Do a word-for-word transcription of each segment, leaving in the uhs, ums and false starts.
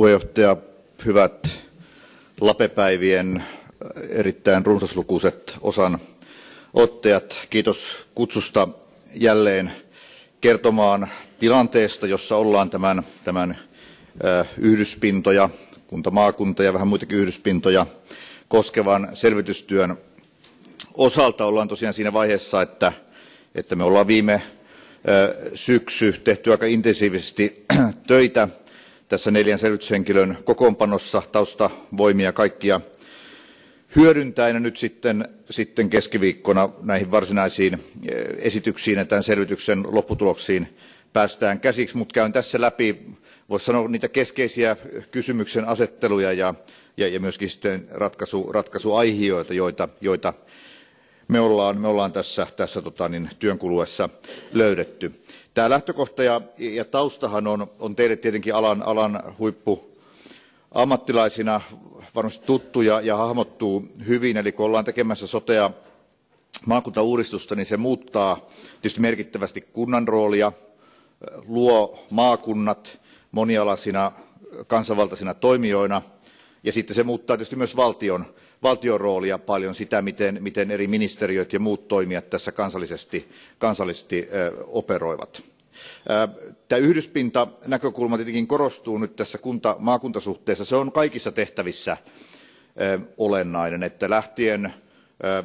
puheenjohtaja, hyvät lapepäivien erittäin runsaslukuiset osanottajat. Kiitos kutsusta jälleen kertomaan tilanteesta, jossa ollaan tämän, tämän yhdyspintoja, kunta-maakunta ja vähän muitakin yhdyspintoja koskevan selvitystyön osalta. Ollaan tosiaan siinä vaiheessa, että, että me ollaan viime syksy tehty aika intensiivisesti töitä tässä neljän selvityshenkilön kokoonpanossa, taustavoimia kaikkia hyödyntäen, ja nyt sitten, sitten keskiviikkona näihin varsinaisiin esityksiin ja tämän selvityksen lopputuloksiin päästään käsiksi, mutta käyn tässä läpi, voisi sanoa, niitä keskeisiä kysymyksen asetteluja ja, ja, ja myöskin sitten ratkaisu, ratkaisuaihioita, joita, joita me ollaan, me ollaan tässä, tässä tota, niin, työn kuluessa löydetty. Tämä lähtökohta ja, ja taustahan on, on teille tietenkin alan, alan huippuammattilaisina varmasti tuttu ja, ja hahmottuu hyvin, eli kun ollaan tekemässä sotea maakuntauudistusta, niin se muuttaa tietysti merkittävästi kunnan roolia, luo maakunnat monialaisina kansanvaltaisina toimijoina, ja sitten se muuttaa tietysti myös valtion, valtion roolia paljon sitä, miten, miten eri ministeriöt ja muut toimijat tässä kansallisesti, kansallisesti ö, operoivat. Tämä yhdyspinta-näkökulma tietenkin korostuu nyt tässä kunta-maakuntasuhteessa. Se on kaikissa tehtävissä ö, olennainen, että lähtien ö,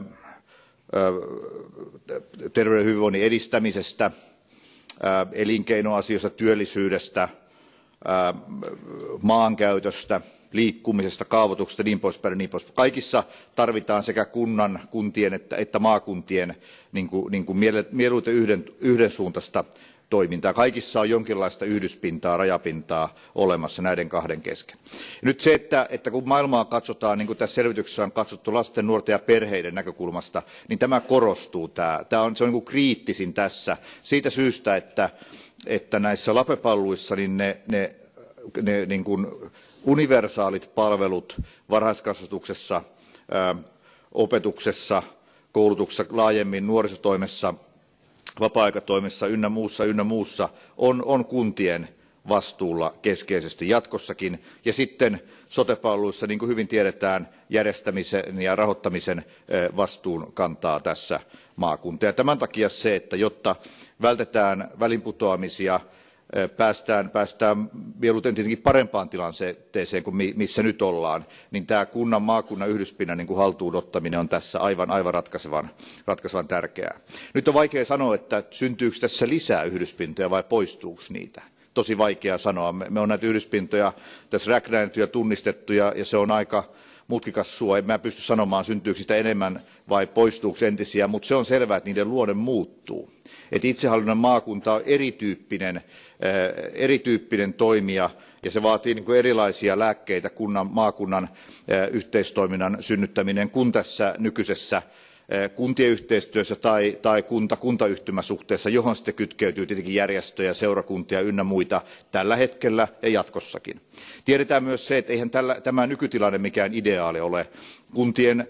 ö, terveyden ja hyvinvoinnin edistämisestä, ö, elinkeinoasioista, työllisyydestä, ö, maankäytöstä, liikkumisesta, kaavoituksesta, niin poispäin, niin poispäin. Kaikissa tarvitaan sekä kunnan, kuntien että, että maakuntien niin kuin, niin kuin mieluiten yhden, yhdensuuntaista toimintaa. Kaikissa on jonkinlaista yhdyspintaa, rajapintaa olemassa näiden kahden kesken. Nyt se, että, että kun maailmaa katsotaan, niin kuin tässä selvityksessä on katsottu lasten, nuorten ja perheiden näkökulmasta, niin tämä korostuu. Tämä, tämä on, se on niin kuin kriittisin tässä siitä syystä, että, että näissä lapepalluissa niin ne, ne, ne niin kuin universaalit palvelut varhaiskasvatuksessa, ää, opetuksessa, koulutuksessa laajemmin, nuorisotoimessa, vapaa-aikatoimessa ynnä muussa, ynnä muussa on, on kuntien vastuulla keskeisesti jatkossakin. Ja sitten sote-palveluissa, niin kuin hyvin tiedetään, järjestämisen ja rahoittamisen vastuun kantaa tässä maakunta. Ja tämän takia se, että jotta vältetään välinputoamisia, Päästään, päästään mieluiten tietenkin parempaan tilanteeseen kuin missä nyt ollaan, niin tämä kunnan maakunnan yhdyspinnan niin kuin haltuun ottaminen on tässä aivan, aivan ratkaisevan, ratkaisevan tärkeää. Nyt on vaikea sanoa, että syntyykö tässä lisää yhdyspintoja vai poistuuko niitä. Tosi vaikea sanoa. Me, me on näitä yhdyspintoja tässä räknäilty ja tunnistettu ja, ja se on aika mutkikas suo. En mä pysty sanomaan, syntyykö sitä enemmän vai poistuuko entisiä, mutta se on selvää, että niiden luonne muuttuu. Että itsehallinnon maakunta on erityyppinen, äh, erityyppinen toimija ja se vaatii niin kuin erilaisia lääkkeitä kunnan, maakunnan äh, yhteistoiminnan synnyttäminen kuin tässä nykyisessä äh, kuntien yhteistyössä tai, tai kunta-kuntayhtymäsuhteessa, johon sitten kytkeytyy tietenkin järjestöjä, seurakuntia ynnä muita tällä hetkellä ja jatkossakin. Tiedetään myös se, että eihän tällä, tämä nykytilanne mikään ideaali ole. Kuntien,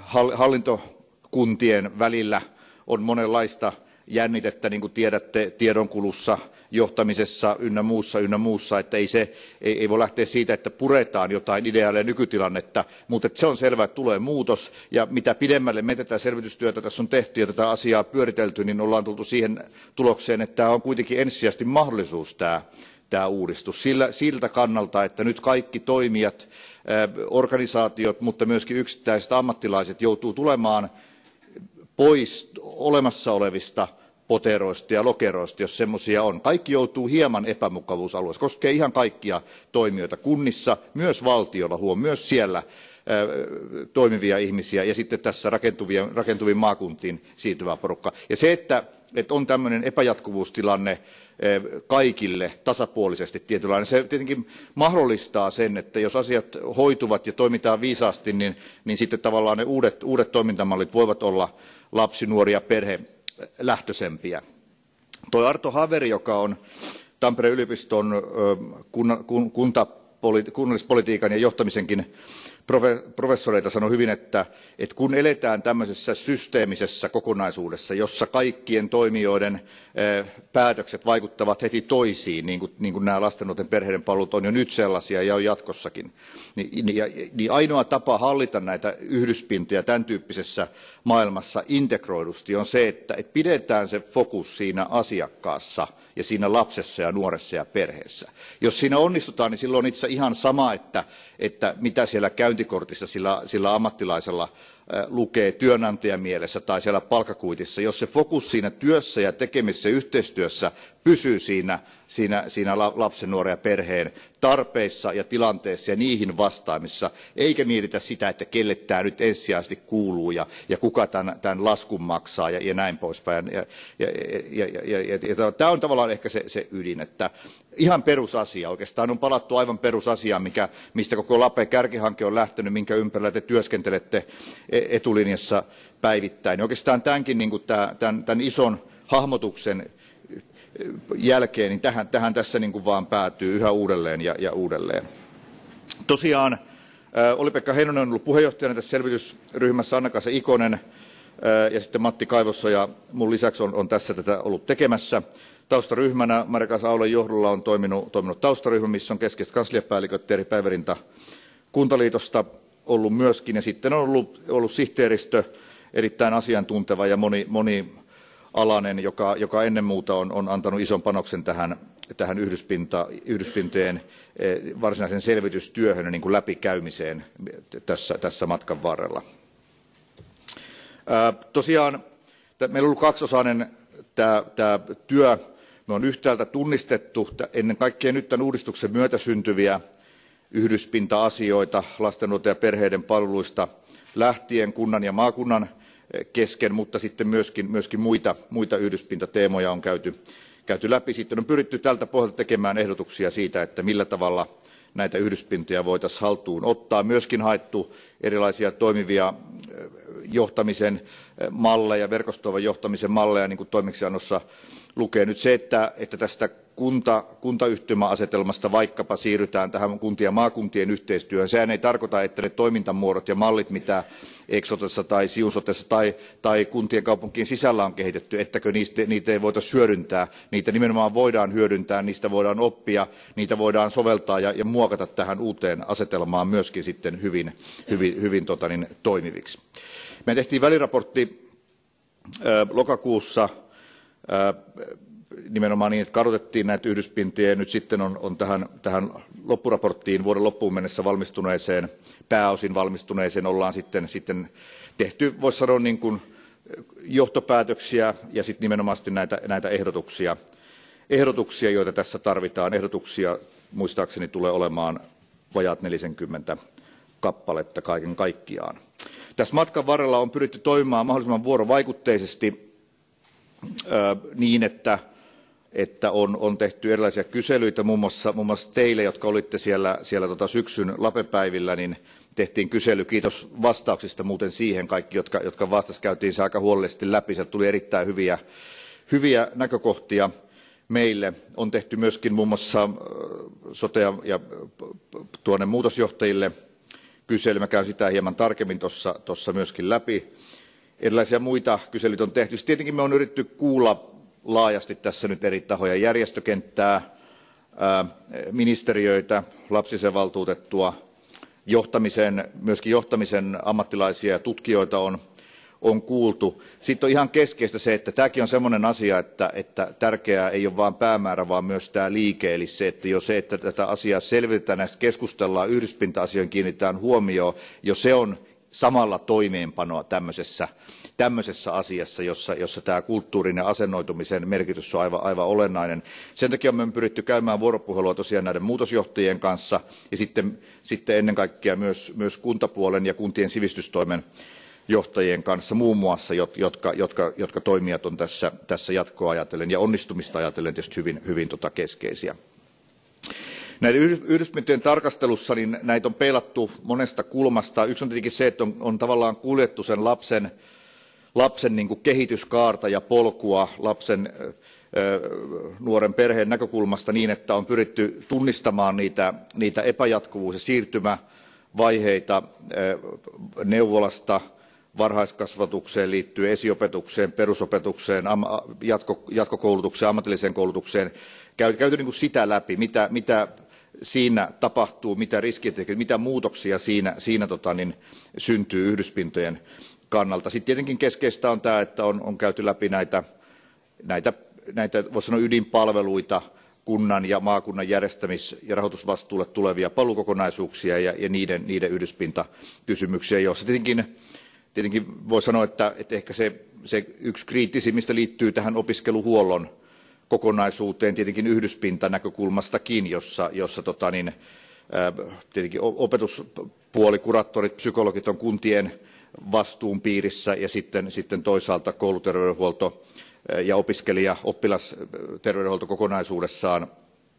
hallintokuntien välillä on monenlaista jännitettä, niin kuin tiedätte, tiedonkulussa, johtamisessa ynnä muussa, ynnä muussa, että ei, se, ei, ei voi lähteä siitä, että puretaan jotain ideaalia nykytilannetta, mutta se on selvää, että tulee muutos, ja mitä pidemmälle me tätä selvitystyötä tässä on tehty ja tätä asiaa pyöritelty, niin ollaan tultu siihen tulokseen, että tämä on kuitenkin ensisijaisesti mahdollisuus tämä, tämä uudistus. Sillä, siltä kannalta, että nyt kaikki toimijat, organisaatiot, mutta myöskin yksittäiset ammattilaiset joutuu tulemaan pois olemassa olevista poteroista ja lokeroista, jos semmoisia on. Kaikki joutuu hieman epämukavuusalueessa. Koskee ihan kaikkia toimijoita kunnissa, myös valtiolla, huom, myös siellä ää, toimivia ihmisiä ja sitten tässä rakentuviin, rakentuviin maakuntiin siirtyvää porukkaa. Ja se, että, että on tämmöinen epäjatkuvuustilanne ää, kaikille tasapuolisesti tietynlainen, se tietenkin mahdollistaa sen, että jos asiat hoituvat ja toimitaan viisaasti, niin, niin sitten tavallaan ne uudet, uudet toimintamallit voivat olla lapsi, nuori ja perhe lähtöisempiä. Tuo Arto Haveri, joka on Tampereen yliopiston kunta, kunnallispolitiikan ja johtamisenkin professoreita sanoi hyvin, että, että kun eletään tämmöisessä systeemisessä kokonaisuudessa, jossa kaikkien toimijoiden päätökset vaikuttavat heti toisiin, niin kuin, niin kuin nämä lasten nuorten perheiden palvelut on jo nyt sellaisia ja on jatkossakin, niin, niin, niin ainoa tapa hallita näitä yhdyspintoja tämän tyyppisessä maailmassa integroidusti on se, että, että pidetään se fokus siinä asiakkaassa ja siinä lapsessa ja nuoressa ja perheessä. Jos siinä onnistutaan, niin silloin on itse ihan sama, että, että mitä siellä käyntikortissa sillä, sillä ammattilaisella lukee työnantajan mielessä tai siellä palkkakuitissa. Jos se fokus siinä työssä ja tekemisessä ja yhteistyössä pysyy siinä, siinä, siinä lapsen, nuoren ja perheen tarpeissa ja tilanteissa ja niihin vastaamissa, eikä mietitä sitä, että kelle tämä nyt ensisijaisesti kuuluu ja, ja kuka tämän, tämän laskun maksaa ja, ja näin poispäin. Ja, ja, ja, ja, ja, ja, tämä on tavallaan ehkä se, se ydin, että ihan perusasia. Oikeastaan on palattu aivan perusasiaan, mikä, mistä koko Lape-kärkihanke on lähtenyt, minkä ympärillä te työskentelette etulinjassa päivittäin. Ja oikeastaan tämänkin niin kuin tämän, tämän, tämän ison hahmotuksen jälkeen, niin tähän, tähän tässä niin kuin vaan päätyy yhä uudelleen ja, ja uudelleen. Tosiaan ää, Olli-Pekka Heinonen on ollut puheenjohtajana tässä selvitysryhmässä, Anna-Kaisa Ikonen ää, ja sitten Matti Kaivossa ja mun lisäksi on, on tässä tätä ollut tekemässä. Taustaryhmänä Marja-Kaisa Aulen johdolla on toiminut, toiminut taustaryhmä, missä on keskeiset kansliapäälliköt Teeri Päivärinta Kuntaliitosta ollut myöskin, ja sitten on ollut, ollut sihteeristö, erittäin asiantunteva ja moni, monialainen, joka, joka ennen muuta on, on antanut ison panoksen tähän, tähän yhdyspinta, yhdyspintojen varsinaisen selvitystyöhön ja niin kuin läpikäymiseen tässä, tässä matkan varrella. Ää, tosiaan meillä on ollut kaksiosainen tämä, tämä työ. Me on yhtäältä tunnistettu ennen kaikkea nyt tämän uudistuksen myötä syntyviä yhdyspinta-asioita lasten, nuorten ja perheiden palveluista lähtien kunnan ja maakunnan kesken, mutta sitten myöskin, myöskin muita, muita yhdyspintateemoja on käyty, käyty läpi. Sitten on pyritty tältä pohjalta tekemään ehdotuksia siitä, että millä tavalla näitä yhdyspintoja voitaisiin haltuun ottaa. Myöskin haettu erilaisia toimivia johtamisen malleja, verkostoivan johtamisen malleja, niin kuin toimeksiannossa lukee nyt se, että, että tästä kunta, kuntayhtymäasetelmasta vaikkapa siirrytään tähän kuntien ja maakuntien yhteistyöhön. Sehän ei tarkoita, että ne toimintamuodot ja mallit, mitä Eksotessa tai Siunsotessa tai, tai kuntien kaupunkien sisällä on kehitetty, ettäkö niistä, niitä ei voitaisiin hyödyntää. Niitä nimenomaan voidaan hyödyntää, niistä voidaan oppia, niitä voidaan soveltaa ja, ja muokata tähän uuteen asetelmaan myöskin sitten hyvin, hyvin, hyvin tota niin, toimiviksi. Me tehtiin väliraportti ää, lokakuussa ää, nimenomaan niin, että kartoitettiin näitä yhdyspintoja ja nyt sitten on, on tähän, tähän loppuraporttiin vuoden loppuun mennessä valmistuneeseen, pääosin valmistuneeseen ollaan sitten, sitten tehty, voisi sanoa niin kuin johtopäätöksiä ja sitten nimenomaan näitä, näitä ehdotuksia, ehdotuksia, joita tässä tarvitaan. Ehdotuksia muistaakseni tulee olemaan vajaat neljäkymmentä kappaletta kaiken kaikkiaan. Tässä matkan varrella on pyritty toimimaan mahdollisimman vuorovaikutteisesti ää, niin, että että on, on tehty erilaisia kyselyitä, muun muassa, muun muassa teille, jotka olitte siellä, siellä tota syksyn Lape-päivillä, niin tehtiin kysely. Kiitos vastauksista muuten siihen kaikki, jotka, jotka vastasivat. Käytiin se aika huolellisesti läpi. Sieltä tuli erittäin hyviä, hyviä näkökohtia meille. On tehty myöskin muun muassa sote- ja, ja tuonne muutosjohtajille kysely. Mä käyn sitä hieman tarkemmin tuossa myöskin läpi. Erilaisia muita kyselyitä on tehty. Sitten tietenkin me on yritetty kuulla laajasti tässä nyt eri tahoja, järjestökenttää, ministeriöitä, lapsiasiavaltuutettua, johtamisen, myöskin johtamisen ammattilaisia ja tutkijoita on, on kuultu. Sitten on ihan keskeistä se, että tämäkin on sellainen asia, että, että tärkeää ei ole vain päämäärä, vaan myös tämä liike, eli se, että jo se, että tätä asiaa selvitetään, näistä keskustellaan, yhdyspinta-asioihin kiinnitetään huomioon, jo se on samalla toimeenpanoa tämmöisessä, tämmöisessä asiassa, jossa, jossa tämä kulttuurin ja asennoitumisen merkitys on aivan, aivan olennainen. Sen takia me on pyritty käymään vuoropuhelua tosiaan näiden muutosjohtajien kanssa ja sitten, sitten ennen kaikkea myös, myös kuntapuolen ja kuntien sivistystoimen johtajien kanssa muun muassa, jotka, jotka, jotka toimijat on tässä, tässä jatkoa ajatellen ja onnistumista ajatellen tietysti hyvin, hyvin tota keskeisiä. Näiden yhdyspintojen tarkastelussa niin näitä on peilattu monesta kulmasta. Yksi on tietenkin se, että on, on tavallaan kuljettu sen lapsen, lapsen niin kuin kehityskaarta ja polkua, lapsen nuoren perheen näkökulmasta niin, että on pyritty tunnistamaan niitä, niitä epäjatkuvuus- ja siirtymävaiheita neuvolasta varhaiskasvatukseen liittyen, esiopetukseen, perusopetukseen, jatko, jatkokoulutukseen, ammatilliseen koulutukseen. Käyty niin kuin sitä läpi, mitä, mitä siinä tapahtuu, mitä riskitekijät, mitä muutoksia siinä, siinä tota, niin, syntyy yhdyspintojen kannalta. Sitten tietenkin keskeistä on tämä, että on, on käyty läpi näitä, näitä, näitä voisi sanoa ydinpalveluita, kunnan ja maakunnan järjestämis- ja rahoitusvastuulle tulevia palvelukokonaisuuksia ja, ja niiden, niiden yhdyspintakysymyksiä, joissa tietenkin, tietenkin voi sanoa, että, että ehkä se, se yksi kriittisimmistä liittyy tähän opiskeluhuollon kokonaisuuteen tietenkin yhdyspinta näkökulmastakin, jossa, jossa tota niin, ää, tietenkin opetuspuoli, kuraattorit, psykologit on kuntien vastuun piirissä ja sitten, sitten toisaalta kouluterveydenhuolto ja opiskelija, oppilasterveydenhuolto kokonaisuudessaan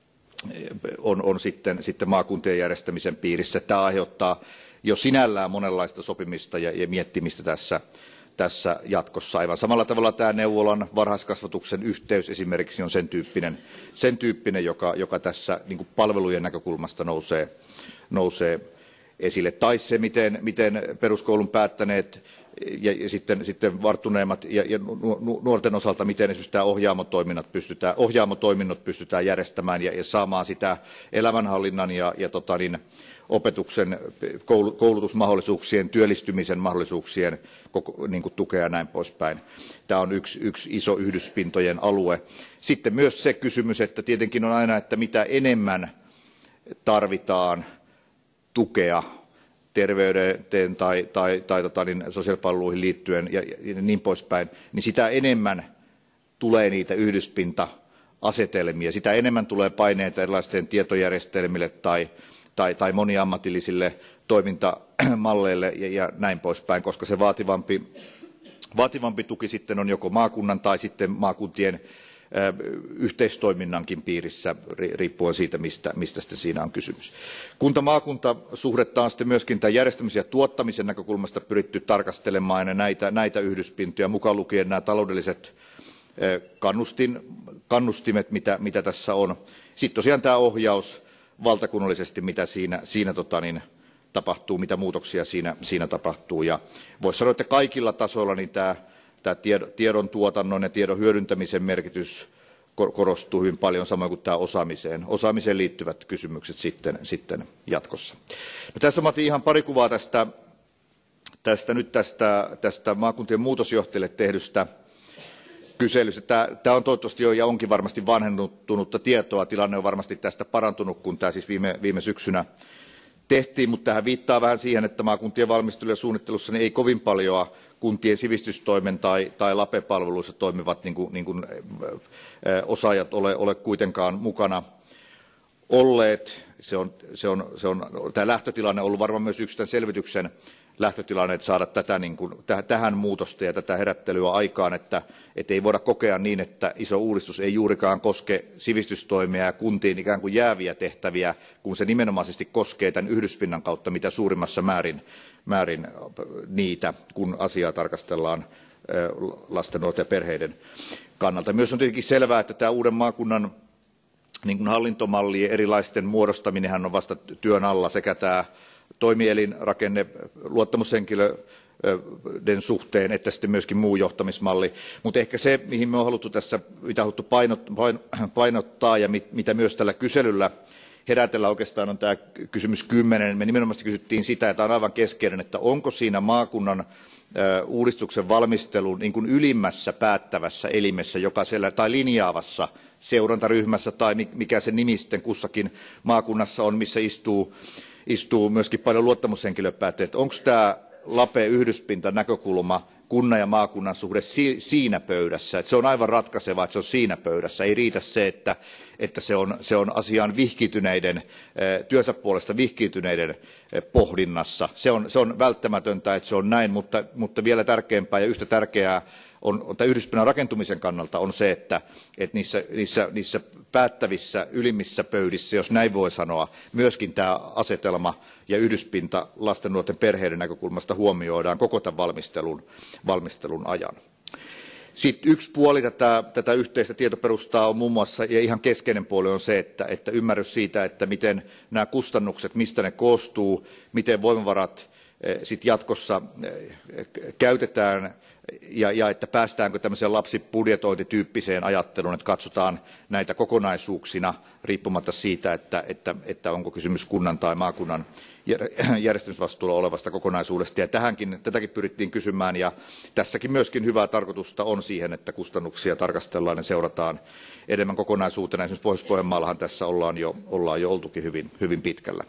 on, on sitten, sitten maakuntien järjestämisen piirissä. Tämä aiheuttaa jo sinällään monenlaista sopimista ja, ja miettimistä tässä, tässä jatkossa. Aivan samalla tavalla tämä neuvolan varhaiskasvatuksen yhteys esimerkiksi on sen tyyppinen, sen tyyppinen joka, joka tässä niin kuin palvelujen näkökulmasta nousee, nousee esille. Tai se, miten, miten peruskoulun päättäneet ja, ja sitten, sitten varttuneemmat ja, ja nuorten osalta, miten esimerkiksi tämä ohjaamotoiminnot pystytään, ohjaamotoiminnot pystytään järjestämään ja, ja saamaan sitä elämänhallinnan ja, ja tota niin, opetuksen, koulutusmahdollisuuksien, työllistymisen mahdollisuuksien niin kuin tukea ja näin poispäin. Tämä on yksi, yksi iso yhdyspintojen alue. Sitten myös se kysymys, että tietenkin on aina, että mitä enemmän tarvitaan tukea terveyteen tai, tai, tai tota, niin sosiaalipalveluihin liittyen ja, ja niin poispäin, niin sitä enemmän tulee niitä yhdyspinta-asetelmia, sitä enemmän tulee paineita erilaisten tietojärjestelmille tai tai, tai moniammatillisille toimintamalleille ja, ja näin poispäin, koska se vaativampi, vaativampi tuki sitten on joko maakunnan tai sitten maakuntien ä, yhteistoiminnankin piirissä, riippuen siitä, mistä, mistä sitten siinä on kysymys. Kunta-maakunta-suhdetta on sitten myöskin tämän järjestämisen ja tuottamisen näkökulmasta pyritty tarkastelemaan ja näitä, näitä yhdyspintoja, mukaan lukien nämä taloudelliset ä, kannustin, kannustimet, mitä, mitä tässä on. Sitten tosiaan tämä ohjaus valtakunnallisesti, mitä siinä, siinä tota niin, tapahtuu, mitä muutoksia siinä, siinä tapahtuu. Ja voisi sanoa, että kaikilla tasoilla niin tämä, tämä tiedon tuotannon ja tiedon hyödyntämisen merkitys korostuu hyvin paljon, samoin kuin tämä osaamiseen, osaamiseen liittyvät kysymykset sitten, sitten jatkossa. No, tässä mä otin ihan pari kuvaa tästä, tästä, nyt tästä, tästä maakuntien muutosjohtajille tehdystä kyselystä. Tämä, tämä on toivottavasti jo ja onkin varmasti vanhentunutta tietoa. Tilanne on varmasti tästä parantunut, kun tämä siis viime, viime syksynä tehtiin, mutta tähän viittaa vähän siihen, että maakuntien valmistelu ja suunnittelussa niin ei kovin paljon kuntien sivistystoimen tai, tai LAPE-palveluissa toimivat niin kuin, niin kuin, ä, osaajat ole, ole kuitenkaan mukana olleet. Se on, se on, se on, tämä lähtötilanne on ollut varmaan myös yksi tämän selvityksen lähtötilanne, että saada tätä, niin kuin, tähän muutosta ja tätä herättelyä aikaan, että, että ei voida kokea niin, että iso uudistus ei juurikaan koske sivistystoimia ja kuntiin ikään kuin jääviä tehtäviä, kun se nimenomaisesti koskee tämän yhdyspinnan kautta mitä suurimmassa määrin, määrin niitä, kun asiaa tarkastellaan lasten, nuorten ja perheiden kannalta. Myös on tietenkin selvää, että tämä uuden maakunnan niin kuin hallintomallien erilaisten muodostaminenhan on vasta työn alla, sekä tämä toimielinrakenne luottamushenkilöiden suhteen, että sitten myöskin muu johtamismalli. Mutta ehkä se, mihin me on haluttu tässä, mitä haluttu painottaa ja mitä myös tällä kyselyllä herätellä oikeastaan on tämä kysymys kymmenen. Me nimenomaan kysyttiin sitä, että on aivan keskeinen, että onko siinä maakunnan uudistuksen valmistelun niin kuin ylimmässä päättävässä elimessä, joka siellä, tai linjaavassa seurantaryhmässä tai mikä se nimi sitten kussakin maakunnassa on, missä istuu istuu myöskin paljon luottamushenkilöpäättäjät. Onko tämä LAPE-yhdyspinta näkökulma kunnan ja maakunnan suhde siinä pöydässä? Että se on aivan ratkaisevaa, että se on siinä pöydässä. Ei riitä se, että, että se, on, se on asiaan vihkiytyneiden, työnsä puolesta vihkiytyneiden pohdinnassa. Se on, se on välttämätöntä, että se on näin, mutta, mutta vielä tärkeämpää ja yhtä tärkeää on, on tämän yhdyspinnan rakentumisen kannalta on se, että, että niissä, niissä, niissä päättävissä ylimmissä pöydissä, jos näin voi sanoa, myöskin tämä asetelma ja yhdyspinta lasten, nuorten, perheiden näkökulmasta huomioidaan koko tämän valmistelun, valmistelun ajan. Sitten yksi puoli tätä, tätä yhteistä tietoperustaa on muun muassa, ja ihan keskeinen puoli on se, että, että ymmärrys siitä, että miten nämä kustannukset, mistä ne koostuu, miten voimavarat sit jatkossa käytetään, ja, ja että päästäänkö tämmöiseen lapsibudjetointityyppiseen ajatteluun, että katsotaan näitä kokonaisuuksina riippumatta siitä, että, että, että onko kysymys kunnan tai maakunnan järjestämisvastuulla olevasta kokonaisuudesta. Ja tähänkin, tätäkin pyrittiin kysymään, ja tässäkin myöskin hyvää tarkoitusta on siihen, että kustannuksia tarkastellaan ja seurataan enemmän kokonaisuutena. Esimerkiksi Pohjois-Pohjanmaallahan tässä ollaan jo, ollaan jo oltukin hyvin, hyvin pitkällä.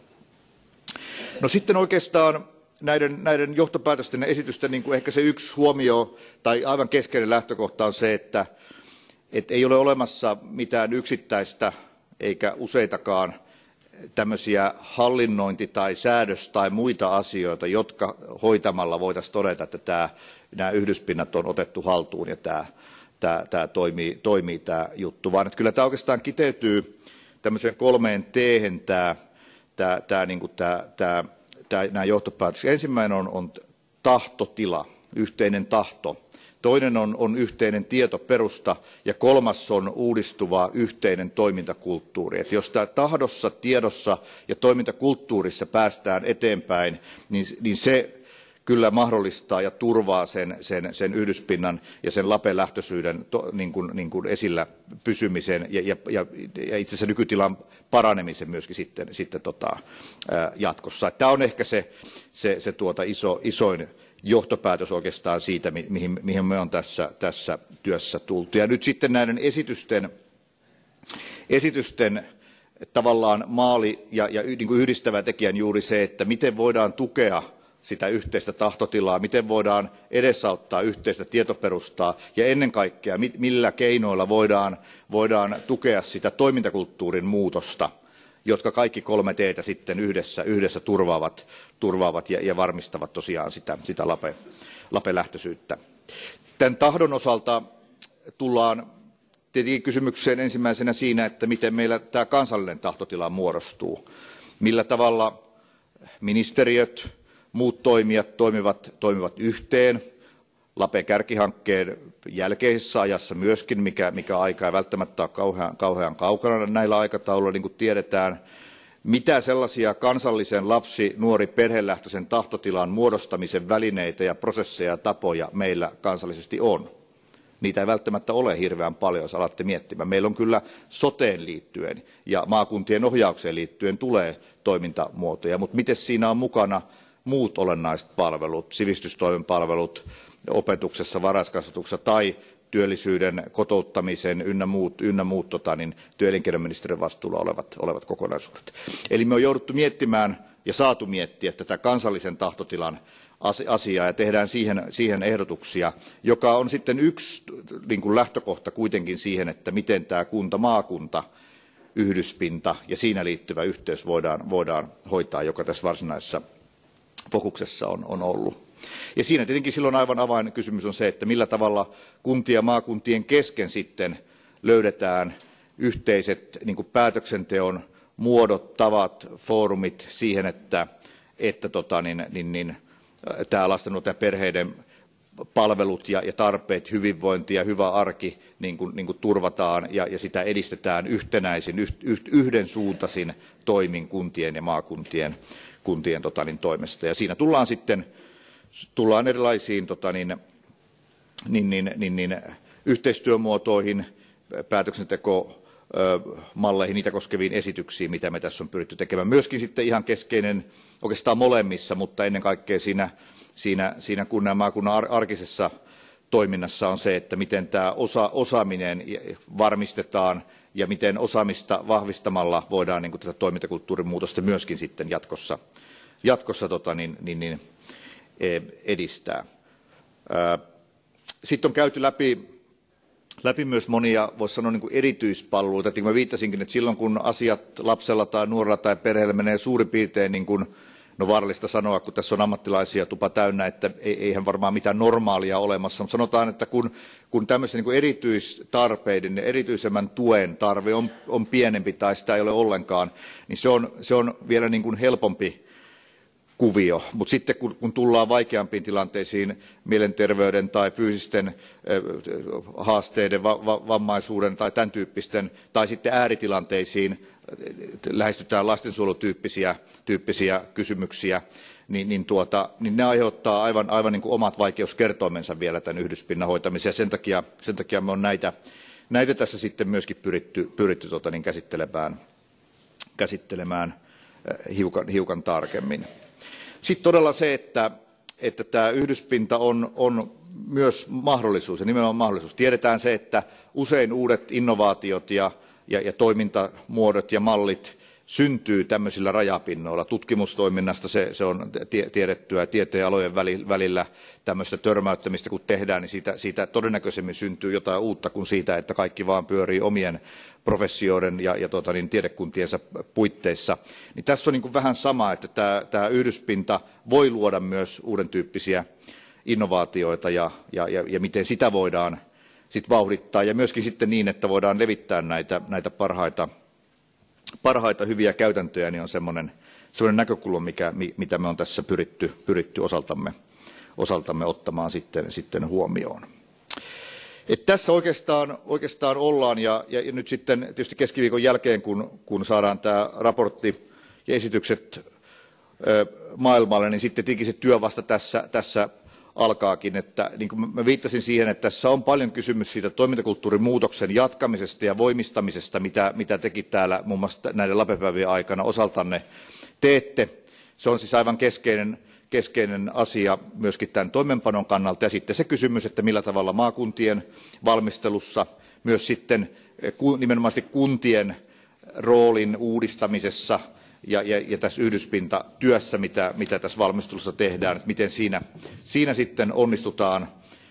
No sitten oikeastaan näiden, näiden johtopäätösten ja esitysten niin kuin ehkä se yksi huomio tai aivan keskeinen lähtökohta on se, että, että ei ole olemassa mitään yksittäistä eikä useitakaan tämmöisiä hallinnointi- tai säädös- tai muita asioita, jotka hoitamalla voitaisiin todeta, että tämä, nämä yhdyspinnat on otettu haltuun ja tämä, tämä, tämä toimii, toimii tämä juttu, vaan että kyllä tämä oikeastaan kiteytyy tämmöiseen kolmeen teehen tämä, tämä, tämä, niin kuin tämä, tämä, tämä, nämä johtopäätökset. Ensimmäinen on, on tahtotila, yhteinen tahto. Toinen on, on yhteinen tietoperusta ja kolmas on uudistuva yhteinen toimintakulttuuri. Et jos tämä tahdossa, tiedossa ja toimintakulttuurissa päästään eteenpäin, niin, niin se kyllä mahdollistaa ja turvaa sen, sen, sen yhdyspinnan ja sen lapelähtöisyyden to, niin kuin, niin kuin esillä pysymisen ja, ja, ja, ja itse asiassa nykytilan paranemisen myöskin sitten, sitten tota, ää, jatkossa. Tämä on ehkä se, se, se tuota iso, isoin johtopäätös oikeastaan siitä, mihin, mihin me on tässä, tässä työssä tultu. Ja nyt sitten näiden esitysten, esitysten tavallaan maali ja, ja niin kuin yhdistävä tekijä on juuri se, että miten voidaan tukea sitä yhteistä tahtotilaa, miten voidaan edesauttaa yhteistä tietoperustaa ja ennen kaikkea millä keinoilla voidaan, voidaan tukea sitä toimintakulttuurin muutosta, jotka kaikki kolme teetä sitten yhdessä, yhdessä turvaavat, turvaavat ja, ja varmistavat tosiaan sitä, sitä lape, lapelähtöisyyttä. Tämän tahdon osalta tullaan tietenkin kysymykseen ensimmäisenä siinä, että miten meillä tämä kansallinen tahtotila muodostuu. Millä tavalla ministeriöt, muut toimijat toimivat, toimivat yhteen. Lape kärkihankkeen jälkeisessä ajassa myöskin, mikä, mikä aika ei välttämättä ole kauhean, kauhean kaukana näillä aikatauluilla, niin kuin tiedetään. Mitä sellaisia kansallisen lapsi-, nuori-, perhelähtöisen tahtotilan muodostamisen välineitä ja prosesseja ja tapoja meillä kansallisesti on? Niitä ei välttämättä ole hirveän paljon, jos alatte miettimään. Meillä on kyllä soteen liittyen ja maakuntien ohjaukseen liittyen tulee toimintamuotoja, mutta miten siinä on mukana muut olennaiset palvelut, sivistystoimen palvelut, opetuksessa, varhaiskasvatuksessa tai työllisyyden, kotouttamisen ynnä muut, ynnä muut tota, niin työ- ja elinkeinoministeriön vastuulla olevat, olevat kokonaisuudet. Eli me on jouduttu miettimään ja saatu miettiä tätä kansallisen tahtotilan asiaa ja tehdään siihen, siihen ehdotuksia, joka on sitten yksi niin kuin lähtökohta kuitenkin siihen, että miten tämä kunta-maakunta yhdyspinta ja siinä liittyvä yhteys voidaan, voidaan hoitaa, joka tässä varsinaisessa fokuksessa on, on ollut. Ja siinä tietenkin silloin aivan avainkysymys on se, että millä tavalla kuntien ja maakuntien kesken sitten löydetään yhteiset niin kuin päätöksenteon muodot, tavat, foorumit siihen, että, että tota, niin, niin, niin, tämä lasten ja perheiden palvelut ja, ja tarpeet, hyvinvointi ja hyvä arki niin kuin, niin kuin turvataan ja, ja sitä edistetään yhtenäisin, yh, yh, yhdensuuntaisin toimin kuntien ja maakuntien kuntien tota, niin, toimesta. Ja siinä tullaan sitten tullaan erilaisiin tota, niin, niin, niin, niin, niin, yhteistyömuotoihin, päätöksentekomalleihin, niitä koskeviin esityksiin, mitä me tässä on pyritty tekemään. Myöskin sitten ihan keskeinen oikeastaan molemmissa, mutta ennen kaikkea siinä, siinä, siinä kunnan ja maakunnan arkisessa toiminnassa on se, että miten tämä osa, osaaminen varmistetaan ja miten osaamista vahvistamalla voidaan niin kuin tätä toimintakulttuurin muutosta myöskin sitten jatkossa, jatkossa tota, niin, niin, niin, edistää. Sitten on käyty läpi, läpi myös monia, voisi sanoa, niin kuin erityispalveluita. Mä viittasinkin, että silloin kun asiat lapsella tai nuorella tai perheellä menee suurin piirtein, niin kuin, no vaarallista sanoa, kun tässä on ammattilaisia tupa täynnä, että eihän varmaan mitään normaalia olemassa, mutta sanotaan, että kun, kun tämmöisen niin kuin erityistarpeiden ja erityisemmän tuen tarve on, on pienempi tai sitä ei ole ollenkaan, niin se on, se on vielä niin kuin helpompi kuvio. Mutta sitten kun, kun tullaan vaikeampiin tilanteisiin, mielenterveyden tai fyysisten äh, haasteiden, va, va, vammaisuuden tai tämän tyyppisten, tai sitten ääritilanteisiin, lähestytään lastensuojelutyyppisiä tyyppisiä kysymyksiä, niin, niin, tuota, niin ne aiheuttaa aivan, aivan niin kuin omat vaikeuskertoimensa vielä tämän yhdyspinnan hoitamiseen. Sen takia, sen takia me on näitä, näitä tässä sitten myöskin pyritty, pyritty tota, niin käsittelemään, käsittelemään hiukan, hiukan tarkemmin. Sitten todella se, että, että tämä yhdyspinta on, on myös mahdollisuus, ja nimenomaan mahdollisuus. Tiedetään se, että usein uudet innovaatiot ja, ja, ja toimintamuodot ja mallit syntyy tämmöisillä rajapinnoilla. Tutkimustoiminnasta se, se on tiedettyä, tieteenalojen välillä tämmöistä törmäyttämistä kun tehdään, niin siitä, siitä todennäköisemmin syntyy jotain uutta kuin siitä, että kaikki vaan pyörii omien professioiden ja, ja tota, niin tiedekuntiensa puitteissa. Niin tässä on niin kuin vähän sama, että tämä, tämä yhdyspinta voi luoda myös uuden tyyppisiä innovaatioita ja, ja, ja, ja miten sitä voidaan sit vauhdittaa ja myöskin sitten niin, että voidaan levittää näitä, näitä parhaita Parhaita hyviä käytäntöjä niin on semmoinen, semmoinen näkökulma, mikä, mitä me on tässä pyritty, pyritty osaltamme, osaltamme ottamaan sitten, sitten huomioon. Et tässä oikeastaan, oikeastaan ollaan ja, ja nyt sitten tietysti keskiviikon jälkeen, kun, kun saadaan tämä raportti ja esitykset ö, maailmalle, niin sitten tietenkin se työ vasta tässä, tässä alkaakin, että niin kuin mä viittasin siihen, että tässä on paljon kysymys siitä toimintakulttuurin muutoksen jatkamisesta ja voimistamisesta, mitä, mitä tekin täällä muun muassa näiden LAPE-päivien aikana osaltanne teette. Se on siis aivan keskeinen, keskeinen asia myöskin tämän toimeenpanon kannalta. Ja sitten se kysymys, että millä tavalla maakuntien valmistelussa, myös sitten nimenomaan kuntien roolin uudistamisessa, Ja, ja, ja tässä yhdyspintatyössä, mitä, mitä tässä valmistelussa tehdään, että miten siinä, siinä sitten onnistutaan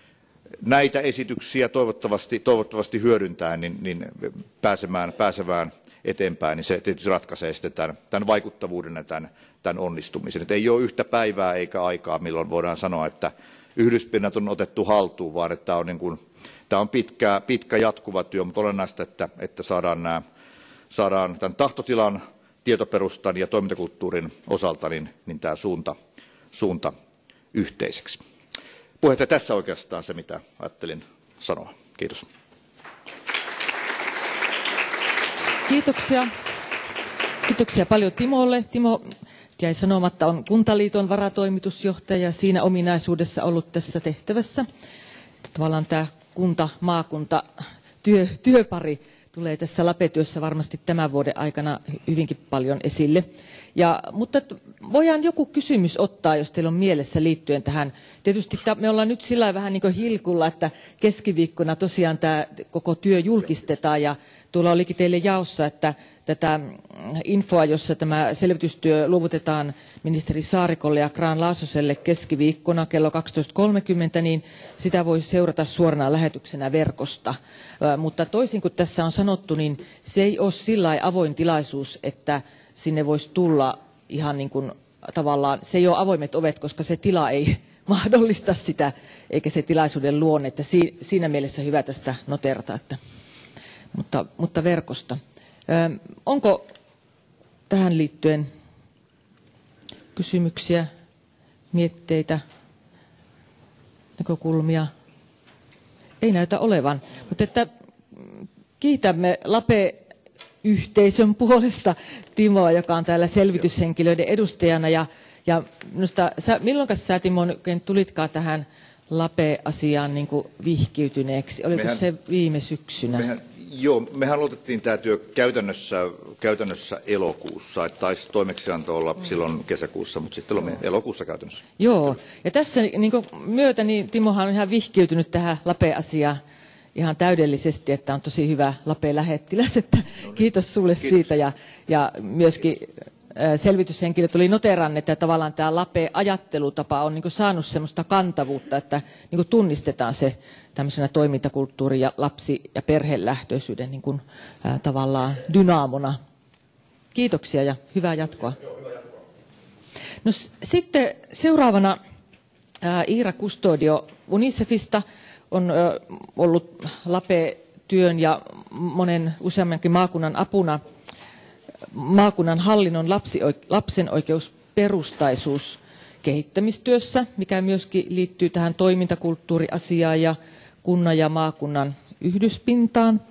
näitä esityksiä toivottavasti, toivottavasti hyödyntäen niin, niin pääsemään, pääsemään eteenpäin, niin se tietysti ratkaisee sitten tämän, tämän vaikuttavuuden ja tämän, tämän onnistumisen. Et ei ole yhtä päivää eikä aikaa, milloin voidaan sanoa, että yhdyspinnat on otettu haltuun, vaan että tämä on, niin kuin, tämä on pitkä, pitkä jatkuva työ, mutta olennaista, että, että saadaan, nämä, saadaan tämän tahtotilan, tietoperustan ja toimintakulttuurin osalta niin, niin tämä suunta, suunta yhteiseksi. Puheenjohtaja, tässä oikeastaan se, mitä ajattelin sanoa. Kiitos. Kiitoksia. Kiitoksia paljon Timolle. Timo jäi sanomatta, on Kuntaliiton varatoimitusjohtaja ja siinä ominaisuudessa ollut tässä tehtävässä. Tavallaan tämä kunta-maakunta työ, työpari tulee tässä LAPE-työssä varmasti tämän vuoden aikana hyvinkin paljon esille. Ja, mutta voidaan joku kysymys ottaa, jos teillä on mielessä liittyen tähän. Tietysti me ollaan nyt sillä vähän niin kuin hilkulla, että keskiviikkona tosiaan tämä koko työ julkistetaan ja tuolla olikin teille jaossa, että tätä infoa, jossa tämä selvitystyö luovutetaan ministeri Saarikolle ja Grahn-Laasoselle keskiviikkona kello kaksitoista kolmekymmentä, niin sitä voi seurata suorana lähetyksenä verkosta. Mutta toisin kuin tässä on sanottu, niin se ei ole sillä lailla avoin tilaisuus, että sinne voisi tulla ihan niin kuin tavallaan, se ei ole avoimet ovet, koska se tila ei mahdollista sitä, eikä se tilaisuuden luonne, että siinä mielessä hyvä tästä noterata, että, mutta, mutta verkosta. Ö, onko tähän liittyen kysymyksiä, mietteitä, näkökulmia? Ei näytä olevan, mutta että kiitämme LAPE-yhteisön puolesta Timoa, joka on täällä selvityshenkilöiden edustajana. Ja, ja minusta, sä, milloin sä Timo oikein tulitkaan tähän LAPE-asiaan niin kuin vihkiytyneeksi? Oliko mehän, se viime syksynä? Mehän, joo, mehän aloitettiin tämä työ käytännössä, käytännössä elokuussa, että taisi toimeksianto olla mm. silloin kesäkuussa, mutta sitten olemme elokuussa käytännössä. Joo, ja tässä niin kuin myötä niin Timohan on ihan vihkiytynyt tähän LAPE-asiaan ihan täydellisesti, että on tosi hyvä LAPE-lähettiläs, että no niin. Kiitos sulle Kiitos. Siitä ja, ja myöskin selvityshenkilöt oli noteranneet, että tavallaan tämä LAPE-ajattelutapa on niin kuin saanut semmoista kantavuutta, että niin kuin tunnistetaan se tämmöisenä toimintakulttuuri- ja lapsi- ja perhelähtöisyyden niin kuin, ää, tavallaan dynaamona. Kiitoksia ja hyvää jatkoa. No, sitten seuraavana ää, Iira Kustodio Unicefista on ä, ollut LAPE-työn ja monen useammankin maakunnan apuna maakunnan hallinnon lapsi, lapsen oikeus perustaisuus kehittämistyössä, mikä myöskin liittyy tähän toimintakulttuuriasiaan ja kunnan ja maakunnan yhdyspintaan.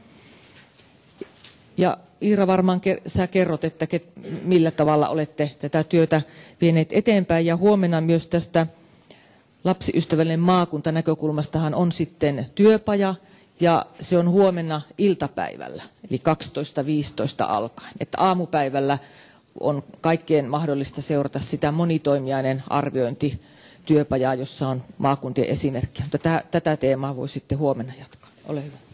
Ja Iira, varmaan sä kerrot, että millä tavalla olette tätä työtä vieneet eteenpäin, ja huomenna myös tästä lapsiystävällinen maakunta näkökulmastahan on sitten työpaja, ja se on huomenna iltapäivällä, eli kaksitoista viisitoista alkaen. Että aamupäivällä on kaikkien mahdollista seurata sitä monitoimijainen arviointityöpajaa, jossa on maakuntien esimerkkiä. Mutta tätä teemaa voi sitten huomenna jatkaa. Ole hyvä.